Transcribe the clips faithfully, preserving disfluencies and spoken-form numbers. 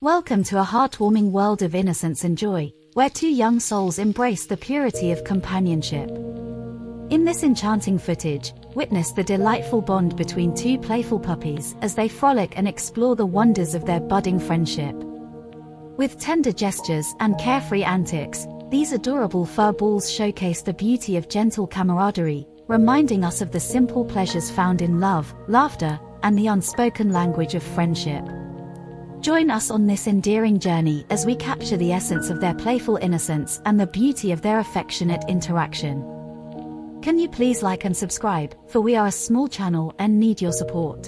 Welcome to a heartwarming world of innocence and joy, where two young souls embrace the purity of companionship. In this enchanting footage, witness the delightful bond between two playful puppies as they frolic and explore the wonders of their budding friendship. With tender gestures and carefree antics, these adorable furballs showcase the beauty of gentle camaraderie, reminding us of the simple pleasures found in love, laughter, and the unspoken language of friendship. Join us on this endearing journey as we capture the essence of their playful innocence and the beauty of their affectionate interaction. Can you please like and subscribe, for we are a small channel and need your support.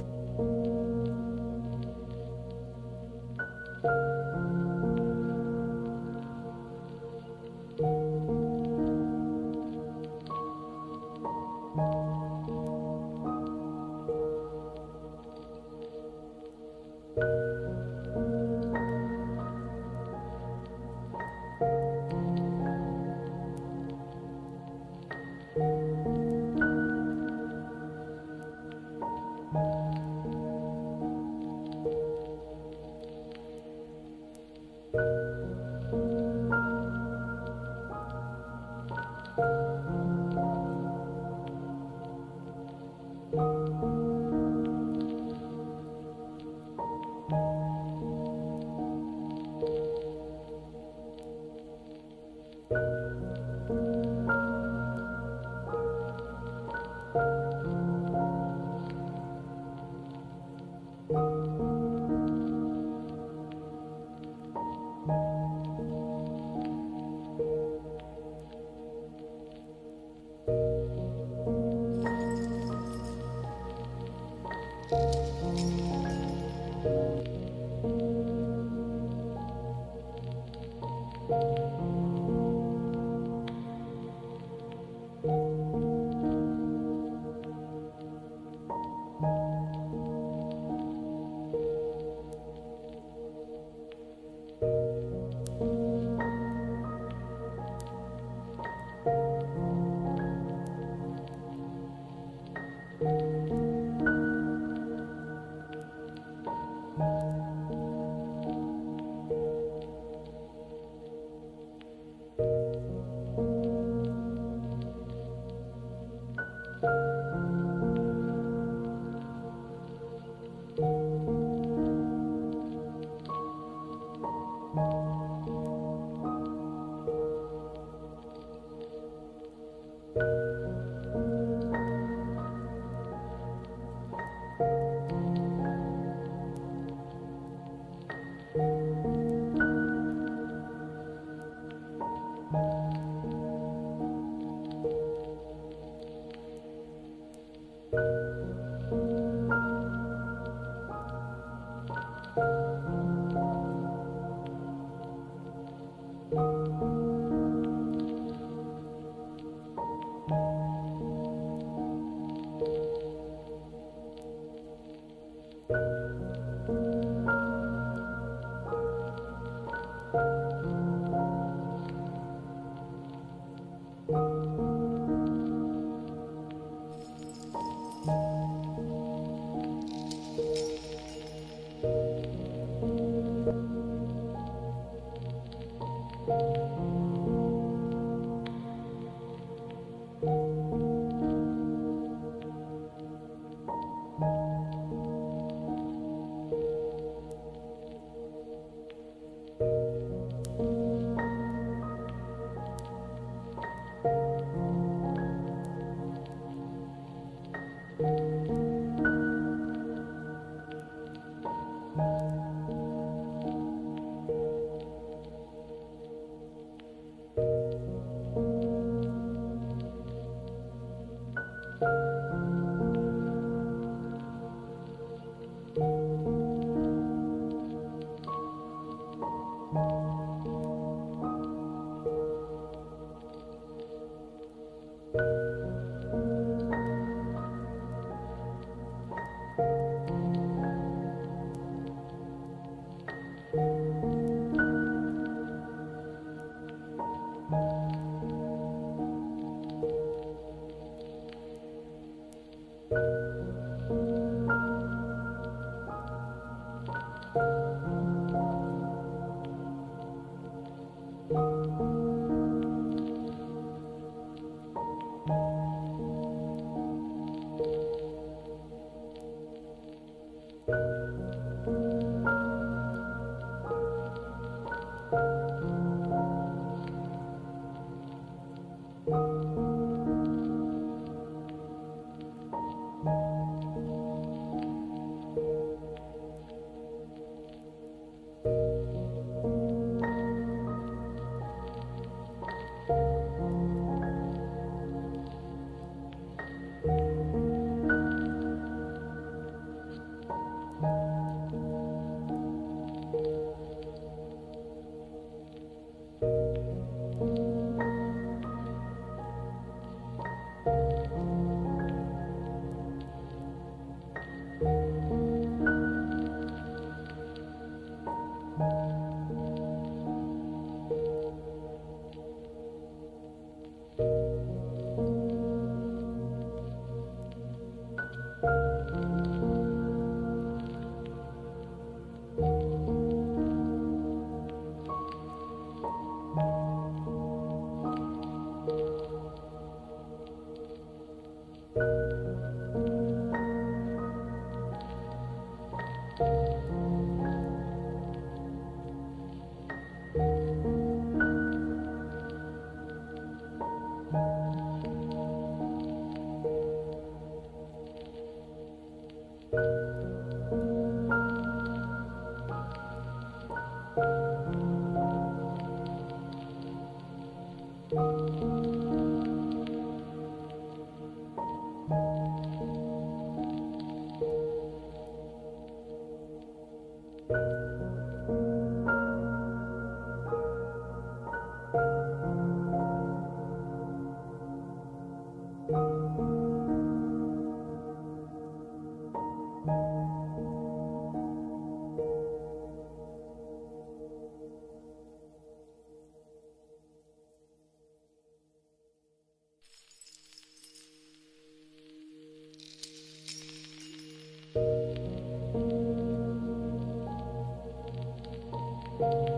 you.